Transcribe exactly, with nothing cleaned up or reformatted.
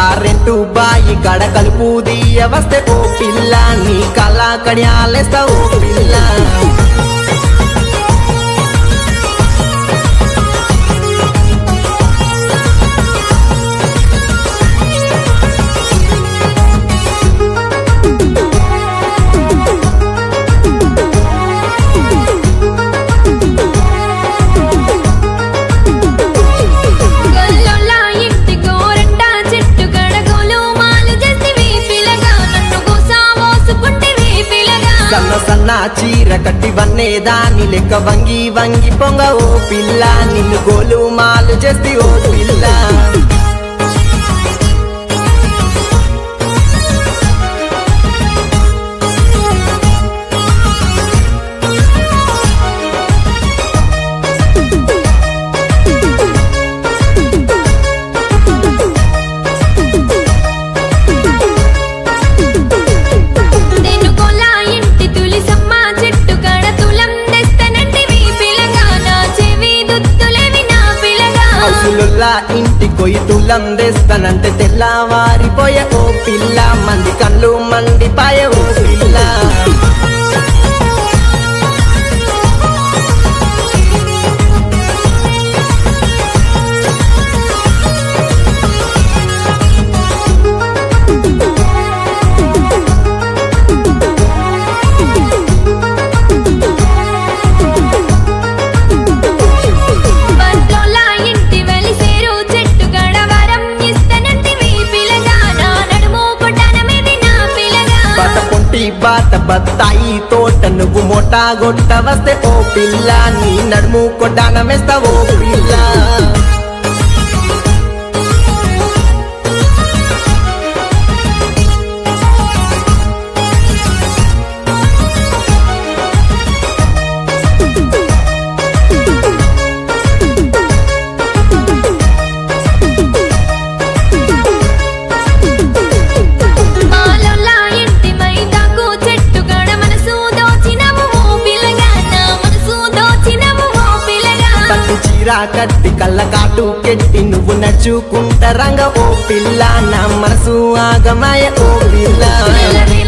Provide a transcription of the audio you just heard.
current బాయి గడ కలుపు దియ వస్తే ఓ పిల్ల నీ కళ్ళ కడియాలేస్తా ఓ పిల్ల సన్న సన్న చీర కట్టి వన్నే దాని లెక్క వంగి వంగి పొంగ ఓ పిల్ల నిన్ను గోలు మాలు చేస్తే ఓ పిల్ల ఇంటి కొయ్యి తులం తెస్తానంటే తెల్లవారిపోయే ఓ పిల్ల మంది కళ్ళు మండిపాయే ఓ పిల్ల బాట బత్తాయి తోట నువ్వు మోటా గొట్ట వస్తే ఓ పిల్ల నీ నడుము కొట్టానమేస్తా ఓ పిల్ల కట్టి కళ్ళ కాటు కెట్టి నువ్వు నచ్చుకుంట రంగ ఓ పిల్ల నా మనసు ఆగమాయ ఓ పిల్ల